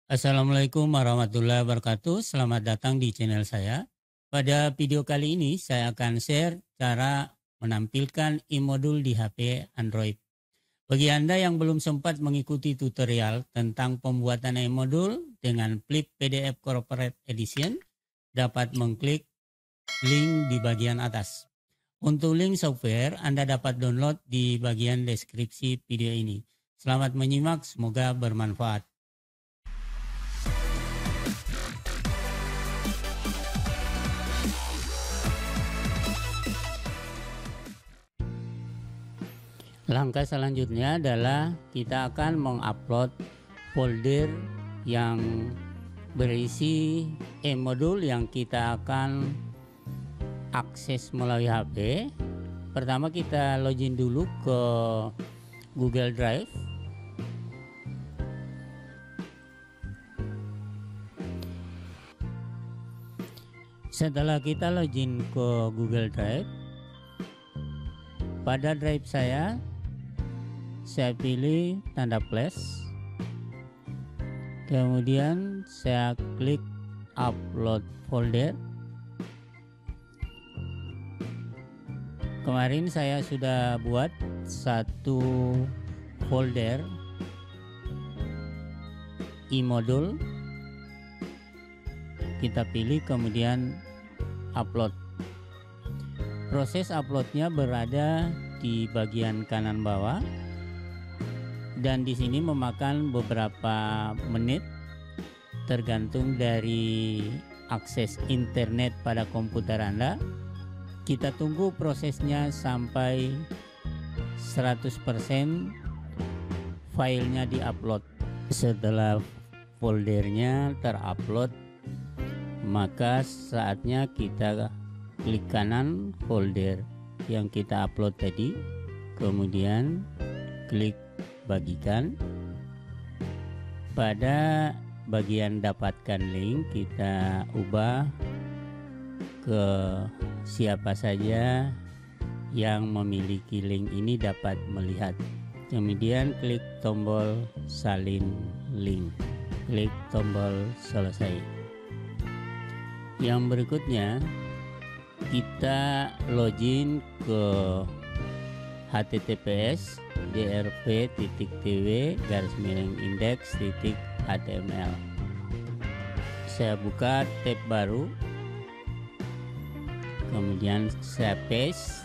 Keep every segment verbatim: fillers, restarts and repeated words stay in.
Assalamualaikum warahmatullahi wabarakatuh. Selamat datang di channel saya. Pada video kali ini saya akan share cara menampilkan e-modul di H P Android. Bagi Anda yang belum sempat mengikuti tutorial tentang pembuatan e-modul dengan Flip P D F Corporate Edition, dapat mengklik link di bagian atas. Untuk link software Anda dapat download di bagian deskripsi video ini. Selamat menyimak, semoga bermanfaat. Langkah selanjutnya adalah kita akan mengupload folder yang berisi e-modul yang kita akan akses melalui H P. Pertama kita login dulu ke Google Drive. Setelah kita login ke Google Drive, pada drive saya saya pilih tanda plus, kemudian saya klik upload folder. Kemarin saya sudah buat satu folder e-modul, kita pilih kemudian upload. Proses uploadnya berada di bagian kanan bawah, dan di sini memakan beberapa menit tergantung dari akses internet pada komputer Anda. Kita tunggu prosesnya sampai seratus persen filenya diupload. Setelah foldernya terupload, maka saatnya kita klik kanan folder yang kita upload tadi, kemudian klik bagikan. Pada bagian dapatkan link kita ubah ke siapa saja yang memiliki link ini dapat melihat. Kemudian klik tombol salin link, klik tombol selesai. Yang berikutnya kita login ke h t t p s drp titik tw garis miring index titik h t m l. Saya buka tab baru, kemudian saya paste.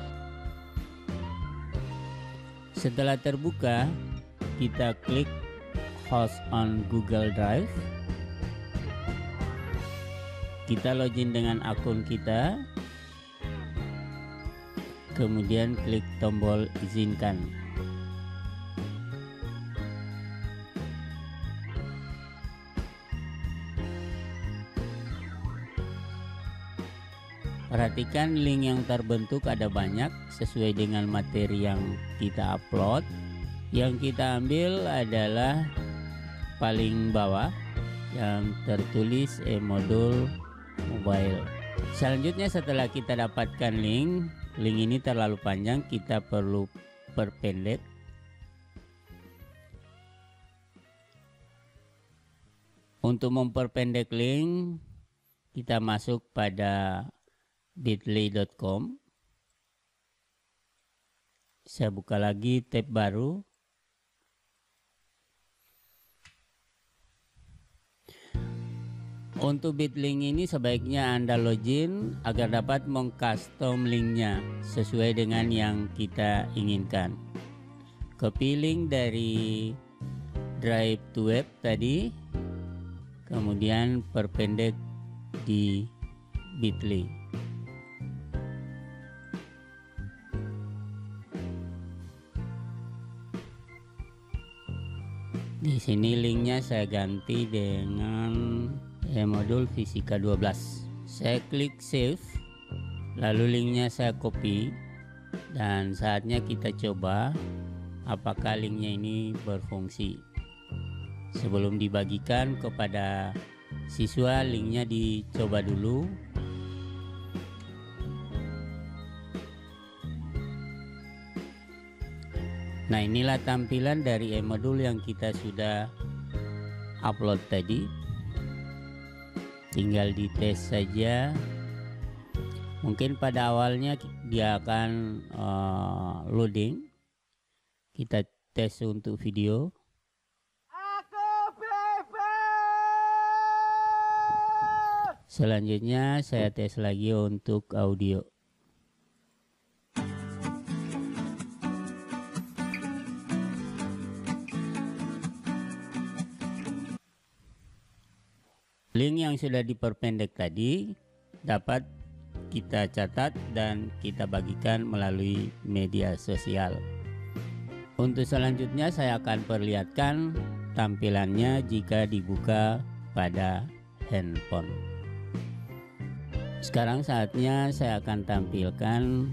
Setelah terbuka, kita klik host on Google Drive. Kita login dengan akun kita, kemudian klik tombol izinkan. Perhatikan link yang terbentuk ada banyak sesuai dengan materi yang kita upload. Yang kita ambil adalah paling bawah yang tertulis e-modul mobile. Selanjutnya setelah kita dapatkan link, link ini terlalu panjang, kita perlu perpendek. Untuk memperpendek link, kita masuk pada bit.ly dot com. Saya buka lagi tab baru. Untuk bit.ly ini sebaiknya Anda login agar dapat mengcustom linknya sesuai dengan yang kita inginkan. Copy link dari drive to web tadi, kemudian perpendek di bit.ly. Di sini linknya saya ganti dengan e-modul fisika dua belas. Saya klik save, lalu linknya saya copy, dan saatnya kita coba apakah linknya ini berfungsi. Sebelum dibagikan kepada siswa, linknya dicoba dulu. Nah, inilah tampilan dari e-modul yang kita sudah upload tadi. Tinggal dites saja. Mungkin pada awalnya dia akan uh, loading. Kita tes untuk video. Selanjutnya saya tes lagi untuk audio. Link yang sudah diperpendek tadi dapat kita catat dan kita bagikan melalui media sosial. Untuk selanjutnya saya akan perlihatkan tampilannya jika dibuka pada handphone. Sekarang saatnya saya akan tampilkan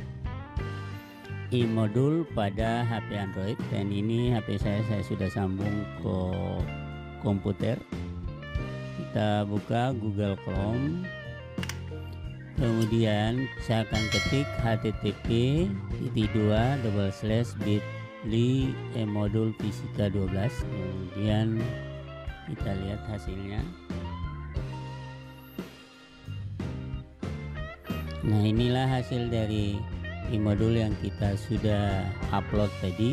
e-modul pada H P Android, dan ini H P saya saya sudah sambung ke komputer. Kita buka Google Chrome, kemudian saya akan ketik h t t p titik dua slash bit.ly e-modul fisika dua belas, kemudian kita lihat hasilnya. Nah, inilah hasil dari e-modul yang kita sudah upload tadi,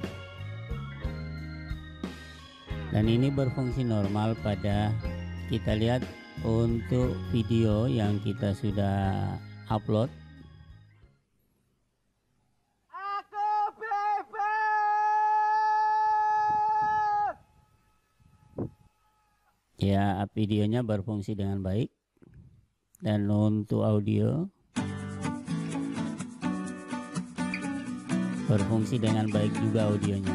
dan ini berfungsi normal. Pada kita lihat untuk video yang kita sudah upload, Aku bebas. Ya, videonya berfungsi dengan baik. Dan untuk audio berfungsi dengan baik juga audionya.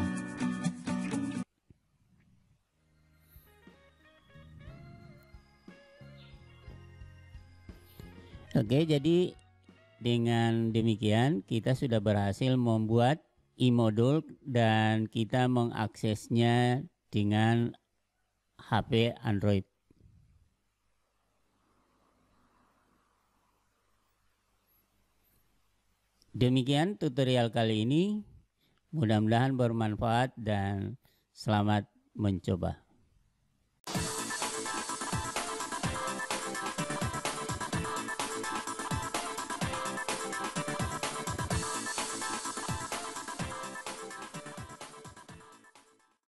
Oke, jadi dengan demikian kita sudah berhasil membuat e-modul dan kita mengaksesnya dengan H P Android. Demikian tutorial kali ini, mudah-mudahan bermanfaat dan selamat mencoba.